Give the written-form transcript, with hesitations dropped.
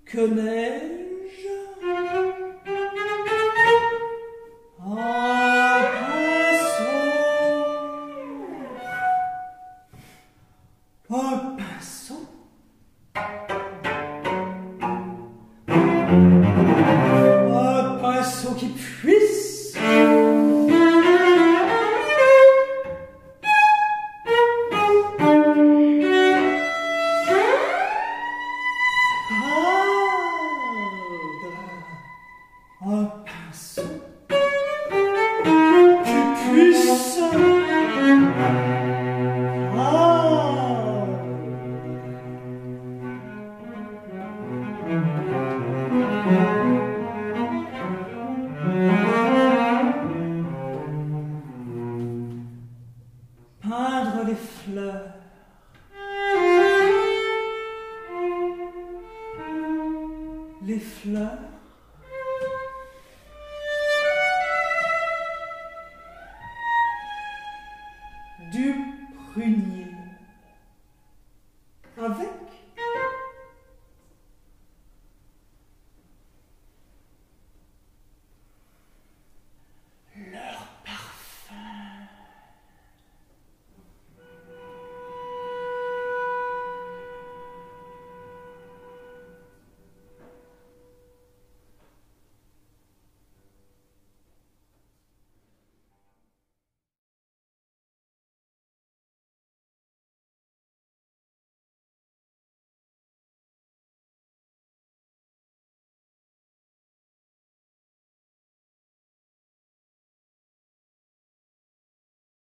Que n'ai-je? Un pinceau. Un pinceau. Un pinceau qui puisse un pinceau qui puisse peindre les fleurs, les fleurs du prunier.